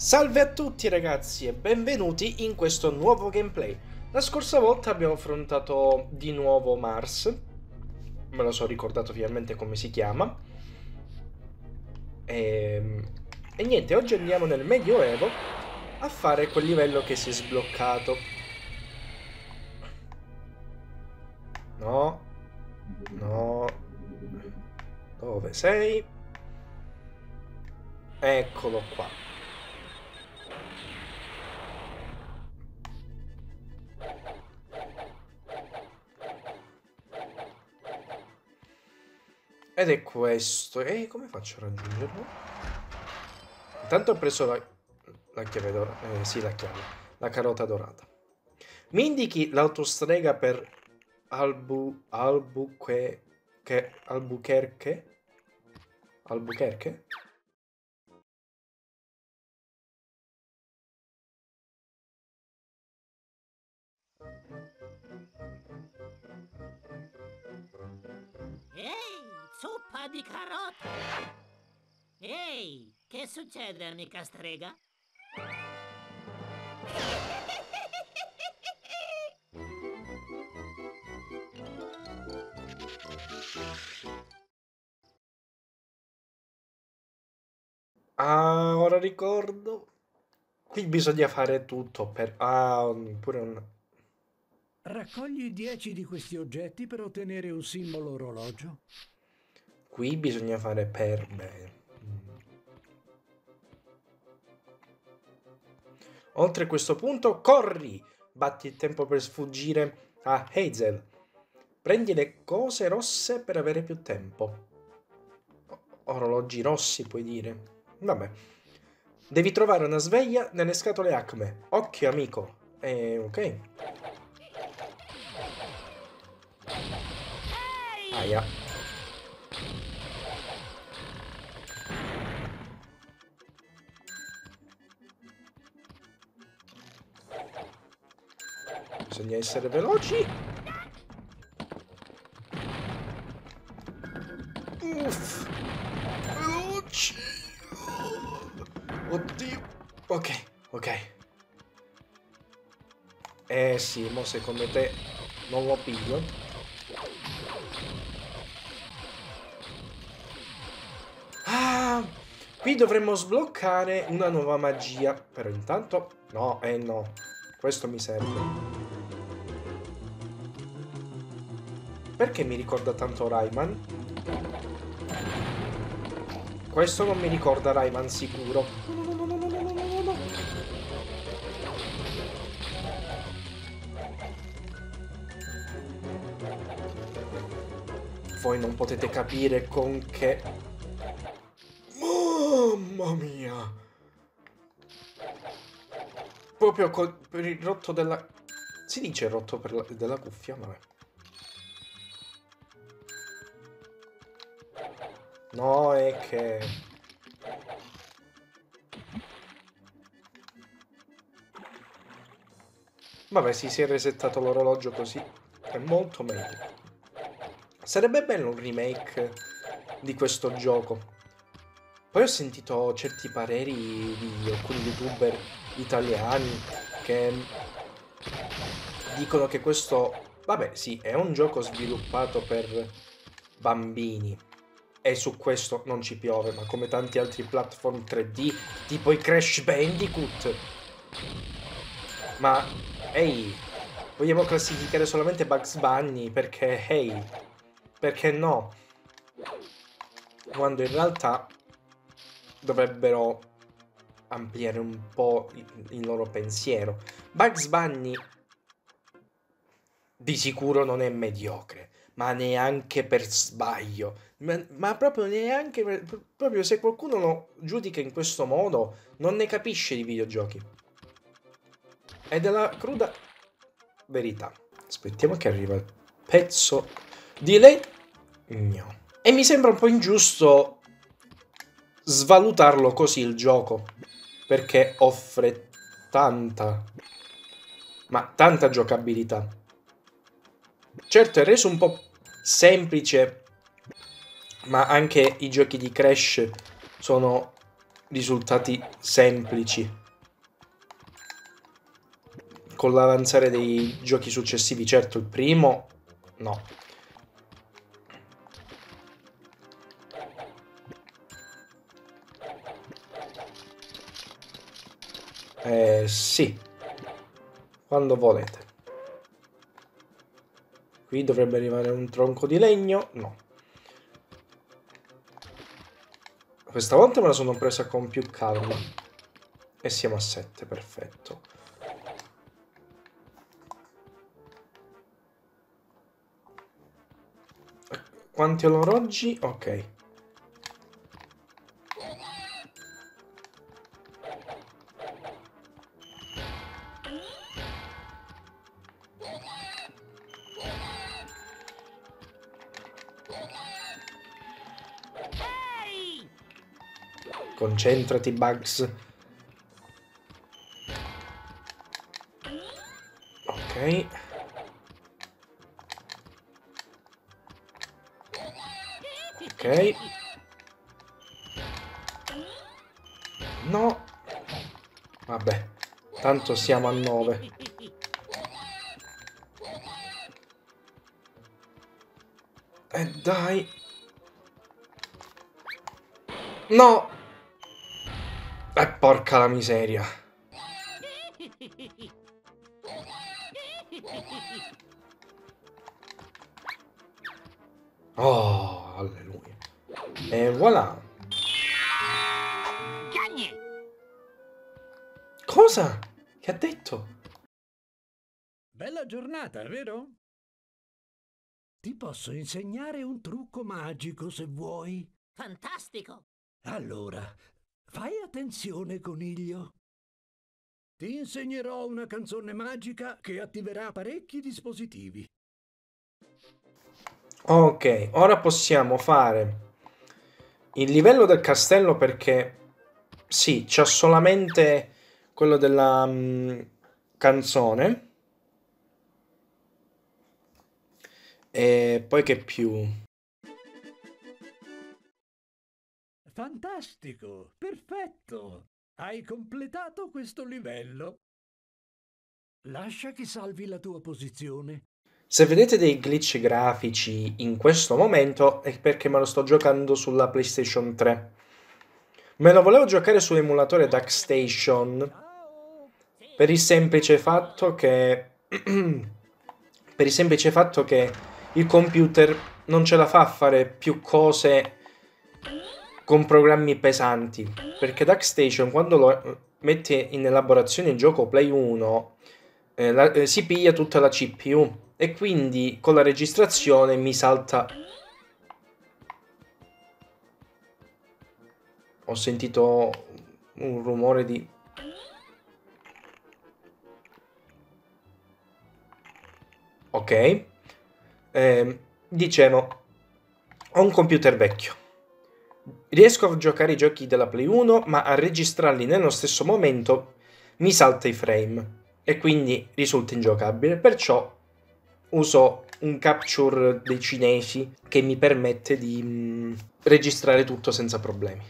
Salve a tutti ragazzi e benvenuti in questo nuovo gameplay. La scorsa volta abbiamo affrontato di nuovo Mars. Me lo sono ricordato finalmente come si chiama. E niente, oggi andiamo nel Medioevo a fare quel livello che si è sbloccato. No. No. Dove sei? Eccolo qua. Ed è questo. E come faccio a raggiungerlo? Intanto ho preso la chiave dorata. Sì, la chiave. La carota dorata. Mi indichi l'autostrada per Albuquerque? Albuquerque? Ehi, zuppa di carote! Ehi, che succede, amica strega? Ah, ora ricordo. Qui bisogna fare tutto per... Ah, pure un... Raccogli 10 di questi oggetti per ottenere un simbolo orologio. Qui bisogna fare per bene. Oltre questo punto, corri! Batti il tempo per sfuggire a Hazel. Prendi le cose rosse per avere più tempo. Orologi rossi, puoi dire. Vabbè. Devi trovare una sveglia nelle scatole Acme. Occhio, amico. Ok. Aia. Bisogna essere veloci. Uff. Veloci. Oddio. Ok, ok. Sì, mo secondo te non lo piglio? Ah, qui dovremmo sbloccare una nuova magia. Però intanto... No, no. Questo mi serve. Perché mi ricorda tanto Rayman? Questo non mi ricorda Rayman sicuro. No. Voi non potete capire con che... Mamma mia! Proprio per il rotto della... Si dice rotto della cuffia? Vabbè. No, è che... Vabbè, si è resettato l'orologio così. È molto meglio. Sarebbe bello un remake di questo gioco. Poi ho sentito certi pareri di alcuni youtuber italiani che dicono che questo... Vabbè, sì, è un gioco sviluppato per bambini. E su questo non ci piove, ma come tanti altri platform 3D, tipo i Crash Bandicoot. Ma, ehi, vogliamo classificare solamente Bugs Bunny perché, ehi, perché no? Quando in realtà dovrebbero ampliare un po' il loro pensiero. Bugs Bunny di sicuro non è mediocre, ma neanche per sbaglio. Ma proprio neanche proprio se qualcuno lo giudica in questo modo, non ne capisce di videogiochi. Ed è la cruda verità. Aspettiamo che arriva il pezzo di legno. E mi sembra un po' ingiusto svalutarlo così il gioco, perché offre tanta, ma tanta giocabilità. Certo è reso un po' semplice, ma anche i giochi di Crash sono risultati semplici con l'avanzare dei giochi successivi. Certo, il primo no. Sì, quando volete. Qui dovrebbe arrivare un tronco di legno. No. Questa volta me la sono presa con più calma. E siamo a 7, perfetto. Quanti orologi? Ok. Concentrati, Bugs. Ok. Ok. No. Vabbè. Tanto siamo a 9. Dai. No. Porca la miseria. Oh, alleluia. E voilà. Cosa? Che ha detto? Bella giornata, vero? Ti posso insegnare un trucco magico se vuoi. Fantastico! Allora, fai attenzione, coniglio. Ti insegnerò una canzone magica che attiverà parecchi dispositivi. Ok, ora possiamo fare il livello del castello perché sì, c'ha solamente quello della canzone. E poi che più? Fantastico, perfetto. Hai completato questo livello. Lascia che salvi la tua posizione. Se vedete dei glitch grafici in questo momento è perché me lo sto giocando sulla PlayStation 3. Me lo volevo giocare sull'emulatore DuckStation per il semplice fatto che per il semplice fatto che il computer non ce la fa a fare più cose con programmi pesanti, perché DuckStation quando lo mette in elaborazione il gioco Play 1 si piglia tutta la CPU e quindi con la registrazione mi salta. Ho sentito un rumore di. Ok. Dicevo, ho un computer vecchio. Riesco a giocare i giochi della Play 1, ma a registrarli nello stesso momento mi salta i frame e quindi risulta ingiocabile. Perciò uso un capture dei cinesi che mi permette di registrare tutto senza problemi.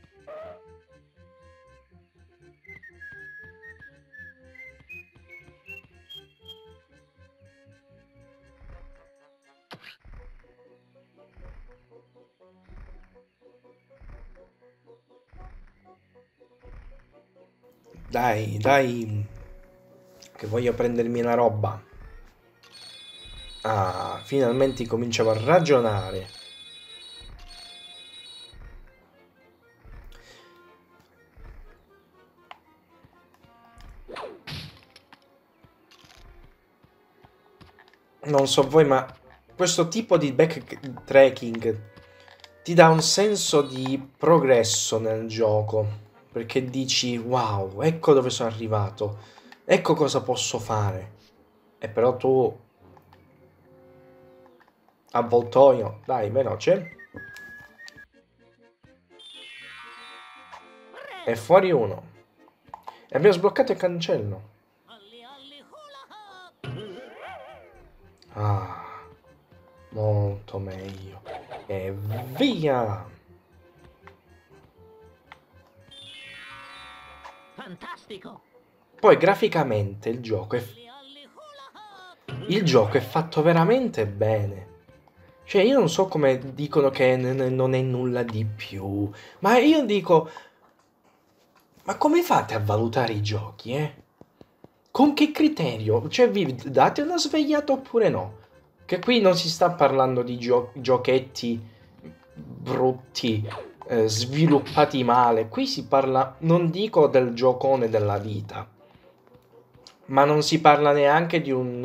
Dai, dai, che voglio prendermi la roba. Ah, finalmente cominciamo a ragionare. Non so voi, ma questo tipo di backtracking ti dà un senso di progresso nel gioco. Perché dici, wow, ecco dove sono arrivato. Ecco cosa posso fare. E però tu. Avvoltoio, dai, veloce. E fuori uno. E abbiamo sbloccato il cancello. Olli olli hula hoop! Ah, molto meglio. E via! Fantastico! Poi graficamente il gioco è fatto veramente bene. Cioè, io non so come dicono che non è nulla di più, ma io dico, ma come fate a valutare i giochi, eh? Con che criterio? Cioè, vi date una svegliata oppure no? Che qui non si sta parlando di giochetti brutti, sviluppati male. Qui si parla, non dico del giocone della vita, ma non si parla neanche di un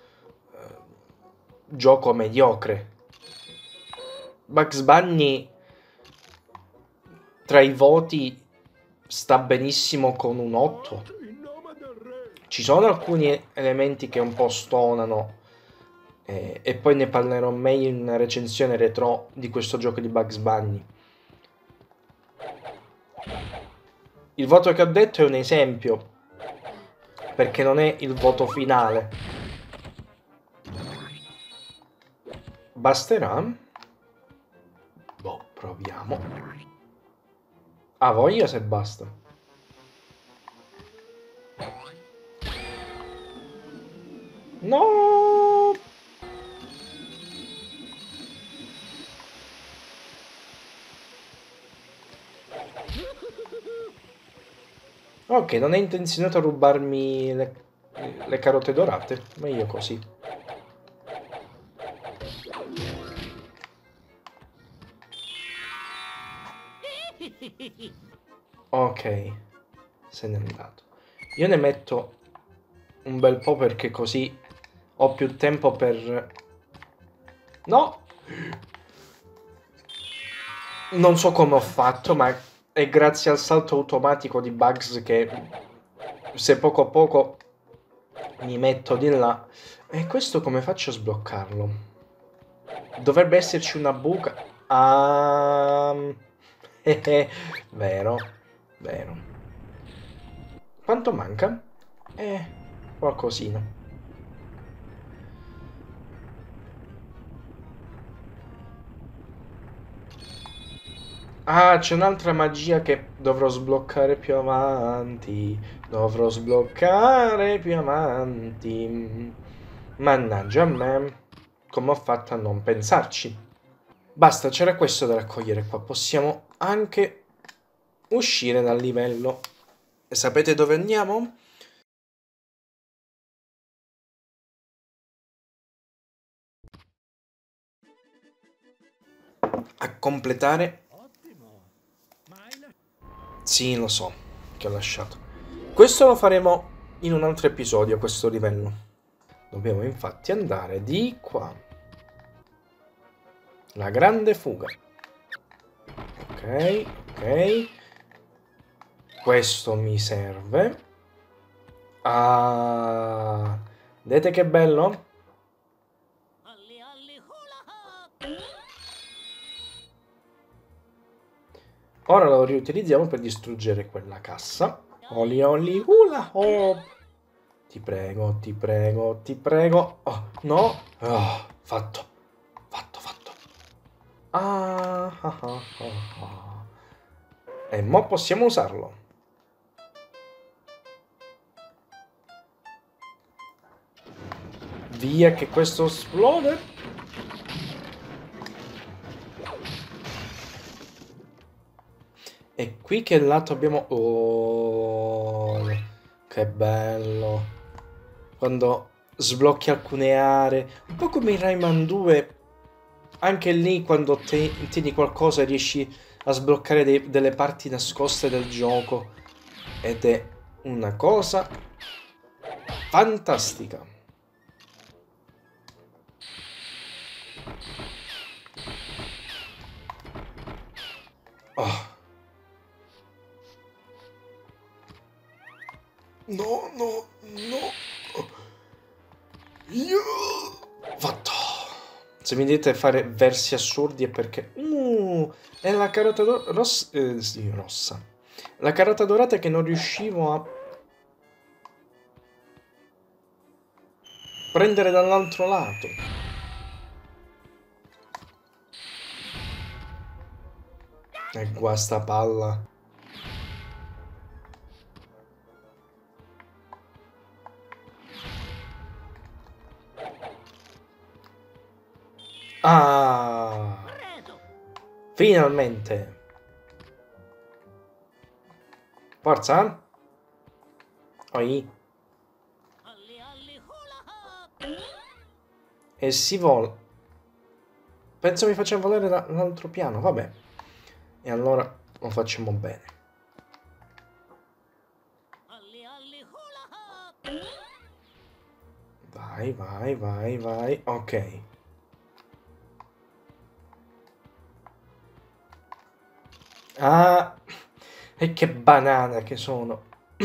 gioco mediocre. Bugs Bunny tra i voti sta benissimo con un 8. Ci sono alcuni elementi che un po' stonano, e poi ne parlerò meglio in una recensione retro di questo gioco di Bugs Bunny. Il voto che ho detto è un esempio, perché non è il voto finale. Basterà? Boh, proviamo. Ah, voglia se basta. No! Ok, non è intenzionato a rubarmi le carote dorate, meglio così. Ok, se n'è andato. Io ne metto un bel po' perché così ho più tempo per... No! Non so come ho fatto, ma è grazie al salto automatico di Bugs che se poco a poco mi metto di là. E questo come faccio a sbloccarlo? Dovrebbe esserci una buca. Ah... vero, vero. Quanto manca? Qualcosina. Ah, c'è un'altra magia che dovrò sbloccare più avanti. Dovrò sbloccare più avanti. Mannaggia a me. Come ho fatto a non pensarci? Basta, c'era questo da raccogliere qua. Possiamo anche uscire dal livello. E sapete dove andiamo? A completare. Sì, lo so che ho lasciato. Questo lo faremo in un altro episodio, questo livello. Dobbiamo infatti andare di qua. La grande fuga. Ok, ok. Questo mi serve. Ah, vedete che bello? Ora lo riutilizziamo per distruggere quella cassa. Oli oli hula hop. Ti prego, ti prego, ti prego. Oh, no. Oh, fatto. Fatto, fatto. Ah, ah, ah, ah, ah. E mo possiamo usarlo. Via che questo esplode. E qui che lato abbiamo... Oh, che bello. Quando sblocchi alcune aree. Un po' come in Rayman 2. Anche lì quando tieni qualcosa riesci a sbloccare delle parti nascoste del gioco. Ed è una cosa fantastica. Oh. No, no, no. Io... Fatto. Se mi dite fare versi assurdi è perché... è la carota rossa... sì, rossa. La carota dorata che non riuscivo a prendere dall'altro lato. E guasta palla. Ah! Corretto. Finalmente! Forza! Oi! Olli olli hula hop. E si vola. Penso mi faccia volare l'altro piano, vabbè. E allora lo facciamo bene. Olli olli hula hop. Vai, vai, vai, vai. Ok. Ah, e che banana che sono.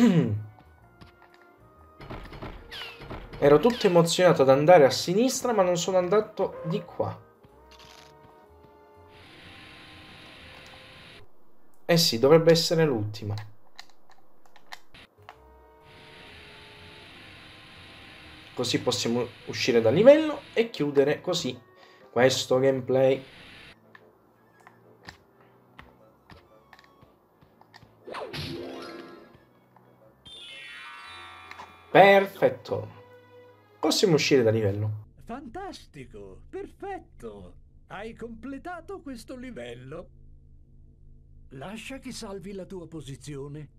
Ero tutto emozionato ad andare a sinistra, ma non sono andato di qua. Eh sì, dovrebbe essere l'ultima. Così possiamo uscire dal livello e chiudere così questo gameplay. Perfetto. Possiamo uscire dal livello. Fantastico, perfetto. Hai completato questo livello. Lascia che salvi la tua posizione.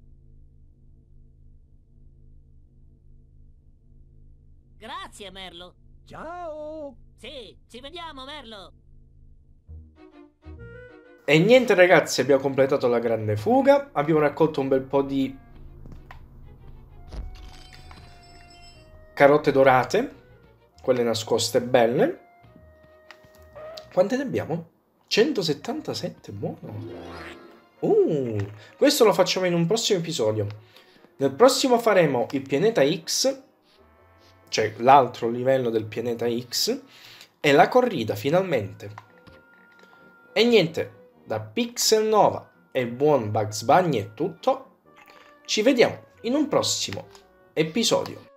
Grazie, Merlo. Ciao! Sì, ci vediamo, Merlo. E niente ragazzi, abbiamo completato la grande fuga. Abbiamo raccolto un bel po' di carote dorate. Quelle nascoste belle. Quante ne abbiamo? 177, buono. Questo lo facciamo in un prossimo episodio. Nel prossimo faremo il pianeta X, cioè l'altro livello del pianeta X, e la corrida finalmente. E niente, da Pixel Nova e il buon Bugs Bunny è tutto. Ci vediamo in un prossimo episodio.